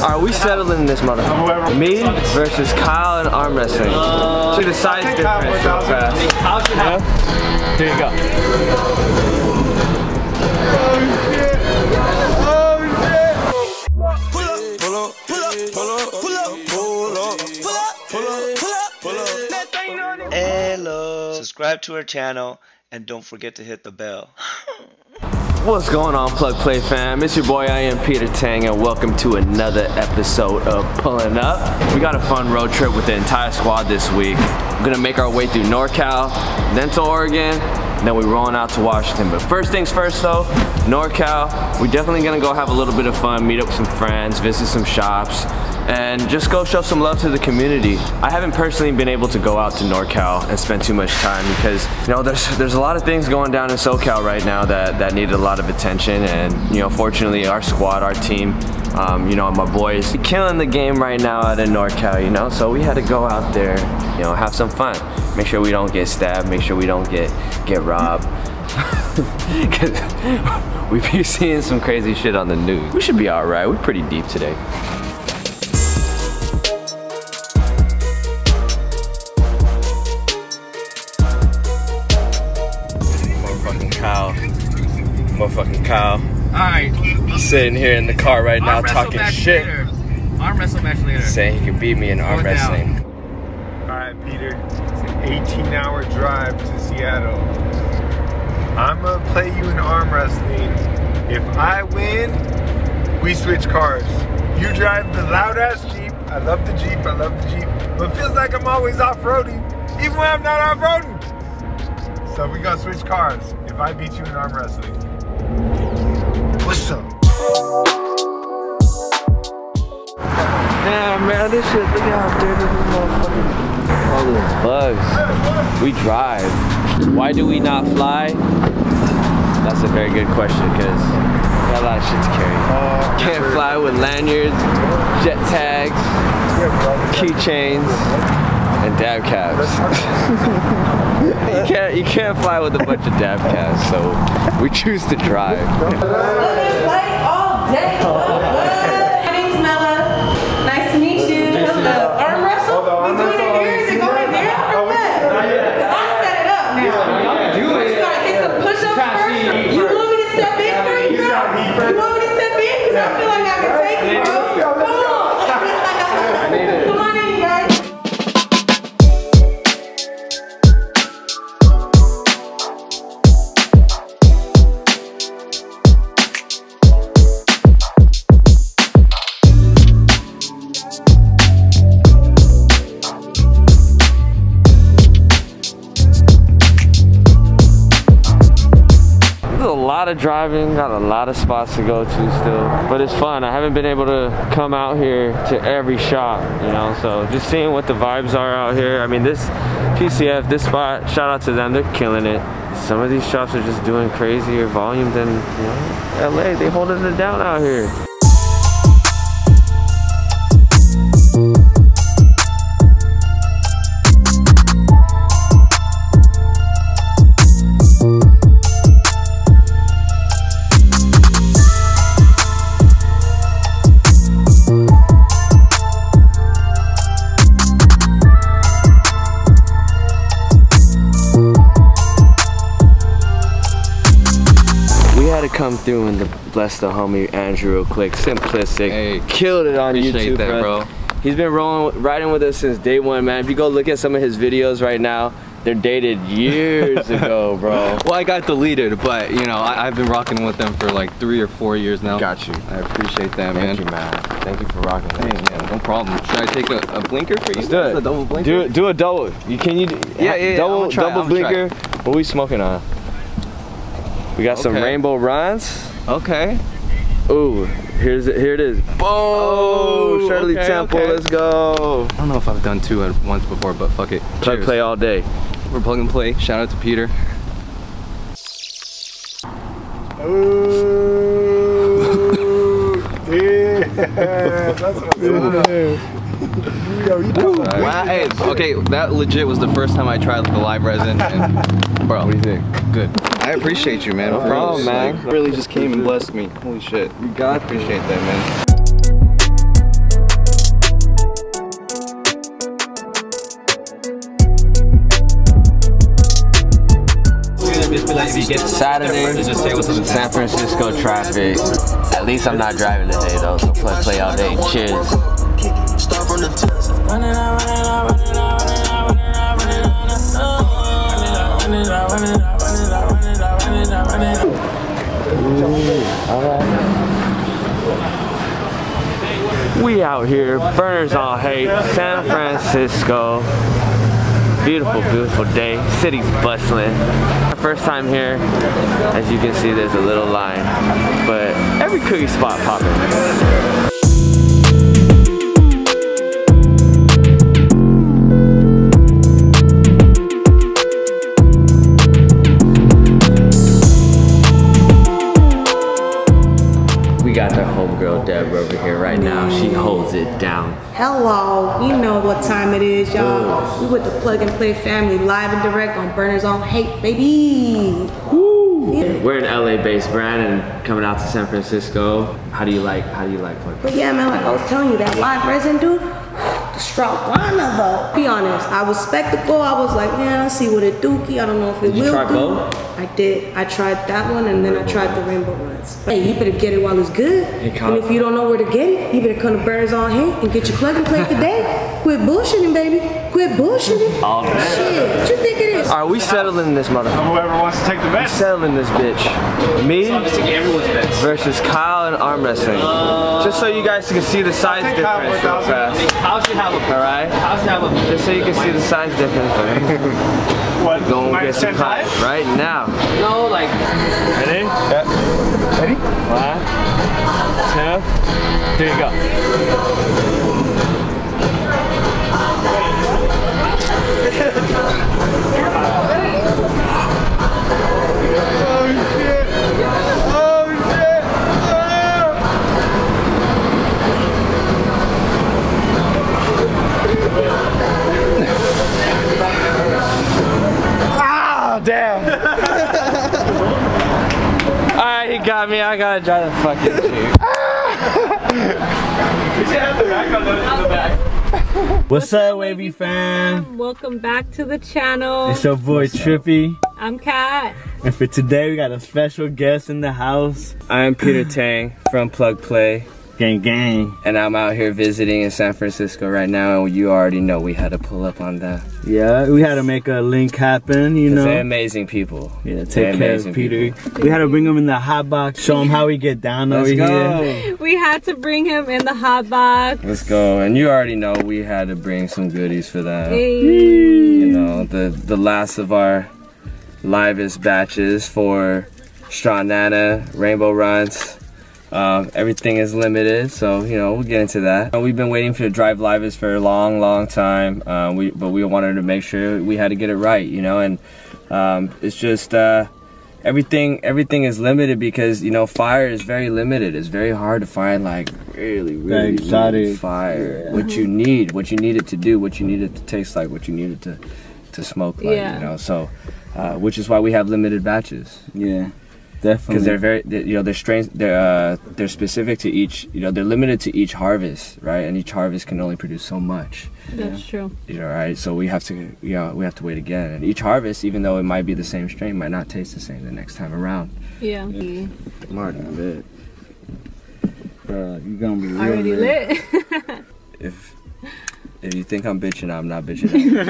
Alright, we settling in this motherfucker. Me versus Kyle in arm wrestling. See the size difference so fast. Yeah? Here you go. Hello. Subscribe to our channel and don't forget to hit the bell. What's going on, Plug Play fam? It's your boy, I am Peter Tang, and welcome to another episode of Pulling Up. We got a fun road trip with the entire squad this week. We're gonna make our way through NorCal, then to Oregon, and then we're rolling out to Washington. But first things first though, NorCal, we're definitely gonna go have a little bit of fun, meet up with some friends, visit some shops, and just go show some love to the community. I haven't personally been able to go out to NorCal and spend too much time because, you know, there's a lot of things going down in SoCal right now that need a lot of attention, and, you know, fortunately our squad, our team, you know, my boys killing the game right now out in NorCal, you know, so we had to go out there, you know, have some fun. Make sure we don't get stabbed, make sure we don't get robbed. Cause we be seeing some crazy shit on the news. We should be alright, we're pretty deep today. Motherfucking Kyle. Alright. Sitting here in the car right now talking shit. Arm wrestle match later. Saying he can beat me in arm wrestling. Alright, Peter. It's an 18-hour drive to Seattle. I'm gonna play you in arm wrestling. If I win, we switch cars. You drive the loud-ass Jeep. I love the Jeep, I love the Jeep. But it feels like I'm always off-roading, even when I'm not off-roading. So we gonna switch cars if I beat you in arm wrestling. What's up? Damn, man, this shit, look how dirty this motherfucker. All those bugs. We drive. Why do we not fly? That's a very good question, because we got a lot of shit to carry. Can't fly with lanyards, jet tags, keychains, and dab cabs. You can't fly with a bunch of dab cabs, so we choose to drive. Play all day. My name's Mella. Nice to meet you. Hello. Arm wrestle? We doing it here? Is it going in there or what? Because I set it up now. You gotta hit some push-ups first. You want me to step in for you, bro? You want me to step in? Because I feel like I can take it, bro. Come on. Come on in, guys. Of driving, got a lot of spots to go to still, but it's fun. I haven't been able to come out here to every shop, you know, so just seeing what the vibes are out here. I mean, this PCF, this spot, shout out to them, they're killing it. Some of these shops are just doing crazier volume than, you know, LA, they holding it down out here. Come through and bless the homie Andrew real quick. Simplistic. Hey, killed it on YouTube, that, bro. He's been riding with us since day one, man. If you go look at some of his videos right now, they're dated years ago, bro. Well, I got deleted, but you know, I've been rocking with them for like 3 or 4 years now. Got you. I appreciate that, man. Thank you, man. Thank you for rocking with us. Yeah, no problem. Should I take a blinker for you? Let's do it. A double blinker? Do a double. Yeah. Double blinker. What are we smoking on? We got some rainbow runs. Okay. Ooh, here it is. Boom! Oh, Shirley Temple, let's go. I don't know if I've done 2 at once before, but fuck it. Plug play all day. We're plug and play. Shout out to Peter. Ooh, yeah, that's what I'm doing. Wow, hey, okay, that legit was the first time I tried the live resin, and bro, what do you think? Good. I appreciate you, man. No problem, man. Like, really just came and blessed me. Holy shit. You got I appreciate that, man. Saturday, San Francisco traffic. At least I'm not driving today though, so play all day. Cheers. We out here, burners all hate, San Francisco. Beautiful, beautiful day. City's bustling. Our first time here, as you can see, there's a little line, but every cookie spot popping. Got the homegirl Deborah over here right now. She holds it down. Hello, you know what time it is, y'all. We with the Plug and Play family, live and direct on Burners on Hate, baby. Woo! Yeah. We're an LA-based brand and coming out to San Francisco. How do you like Plug? But yeah, man, like I was telling you, that live resin, dude. The Strawwana though. Be honest, I was skeptical. I was like, yeah, I'll see what it dookie. I don't know if it will. Did you try both? I did. I tried that one and then I tried the rainbow ones. Hey, you better get it while it's good. And if you don't know where to get it, you better come to Burners on Hate and get your Plug and Play today. Quit bullshitting, baby. Quit bullshitting. All day. Shit, what you think it is? Are we settling this motherfucker? Whoever wants to take the bet. Settling this bitch. Me versus Kyle in arm wrestling. Just so you guys can see the size difference real fast. Kyle should have a Alright? Just so you can see the size difference. What? Go and get some class right now. No, like. Ready? Yeah. Ready? 1, 2, 3, go. Damn. Alright, he got me. I gotta drive the fucking Jeep. What's up, Wavy fam? Welcome back to the channel. It's your boy Trippy. I'm Kat. And for today, we got a special guest in the house. I am Peter Tang from PLUGPLAY. Gang gang. And I'm out here visiting in San Francisco right now, and you already know we had to pull up on that. Yeah, we had to make a link happen, you know. They're amazing people. Yeah, take care of Peter. We had to bring him in the hot box, show him how we get down over here. We had to bring him in the hot box. Let's go. And you already know we had to bring some goodies for that. Hey. You know, the last of our livest batches for Strawwana, Rainbow Runs. Everything is limited, so you know, we'll get into that. We've been waiting for the drive livest for a long time, but we wanted to make sure we had to get it right, you know. And it's just everything is limited because, you know, fire is very limited. It's very hard to find like really exotic fire. Yeah. What you need it to do, what you need it to taste like, what you need it to smoke like, you know. So which is why we have limited batches. Yeah. Definitely. Because you know, they're strains, they're specific to each, you know, they're limited to each harvest, right? And each harvest can only produce so much. That's true. You know, right? So we have to, you know, we have to wait again. And each harvest, even though it might be the same strain, might not taste the same the next time around. Yeah. I'm already lit. Bro, you gonna be already lit. If you think I'm bitching, I'm not bitching.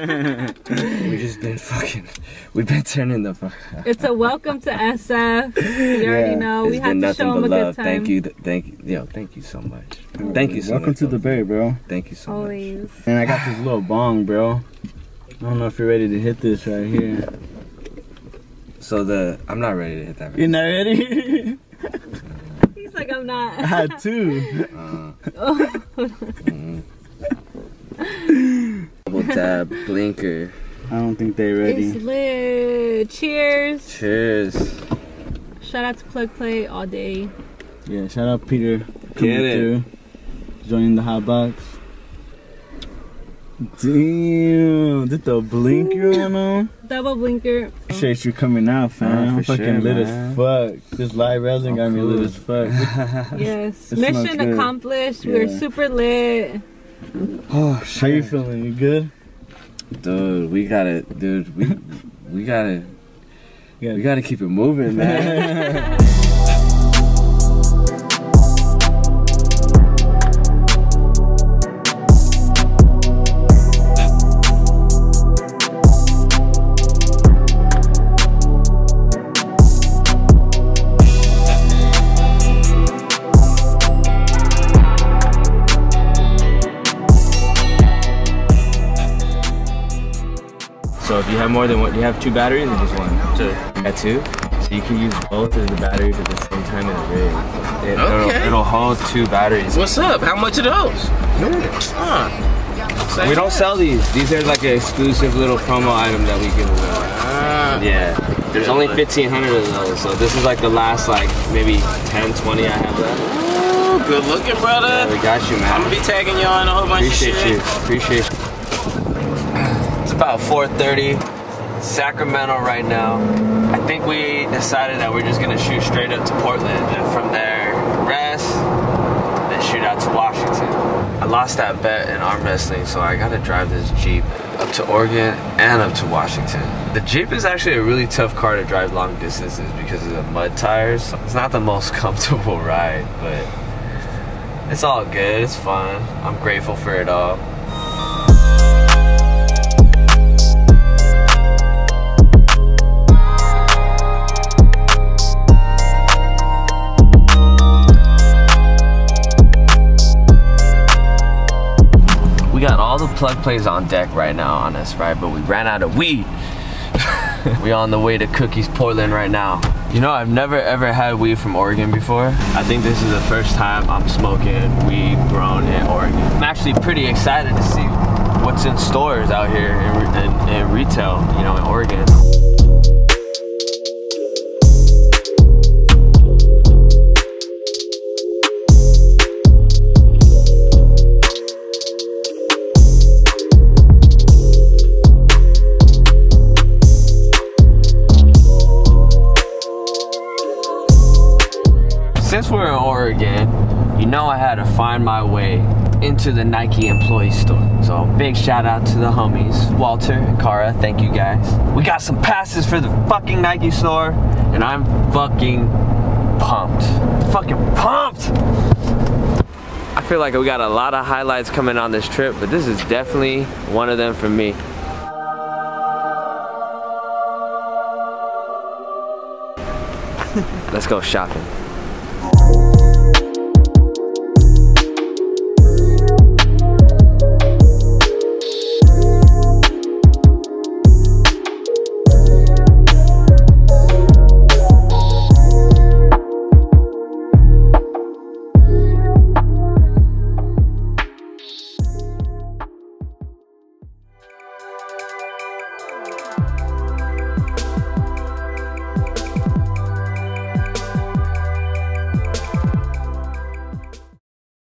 We've been turning the fuck out. It's a welcome to SF. You already know. We have to show them a good time. Thank you so much. Thank you so much. Welcome to the Bay, bro. Thank you so Always. much. And I got this little bong, bro. I don't know if you're ready to hit this right here. So I'm not ready to hit that. You're not ready? He's like, I'm not. I had two. Double tap, blinker. I don't think they're ready. It's lit. Cheers. Cheers. Shout out to PLUGPLAY all day. Yeah, shout out Peter coming through, joining the hot box. Damn, did the blinker on? Double blinker. Appreciate you coming out, fam. I'm fucking lit as fuck. This live resin got me lit as fuck. Yes. Mission accomplished. Yeah. We're super lit. Oh, shit. How you feeling? You good? Dude, we gotta We gotta keep it moving, man. So if you have more than one, do you have 2 batteries or just one? 2. You got 2? So you can use both of the batteries at the same time in the rig. It'll hold 2 batteries. What's up? How much are those? We don't sell these. These are like an exclusive little promo item that we give away. Yeah. There's only 1,500 of those, so this is like the last like maybe 10, 20 I have left. Ooh, good looking, brother. Yeah, we got you, man. I'm gonna be tagging you on a whole bunch of shit. Appreciate you. It's about 4:30, Sacramento right now. I think we decided that we're just gonna shoot straight up to Portland, and from there, rest, then shoot out to Washington. I lost that bet in arm wrestling, so I gotta drive this Jeep up to Oregon and up to Washington. The Jeep is actually a really tough car to drive long distances because of the mud tires. It's not the most comfortable ride, but it's all good, it's fun. I'm grateful for it all. We got all the plug plays on deck right now on us, right? But we ran out of weed. We on the way to Cookies, Portland right now. You know, I've never ever had weed from Oregon before. I think this is the first time I'm smoking weed grown in Oregon. I'm actually pretty excited to see what's in stores out here in retail, you know, in Oregon. Since we're in Oregon, you know I had to find my way into the Nike employee store. So big shout out to the homies, Walter and Cara, thank you guys. We got some passes for the fucking Nike store, and I'm fucking pumped. Fucking pumped! I feel like we got a lot of highlights coming on this trip, but this is definitely one of them for me. Let's go shopping.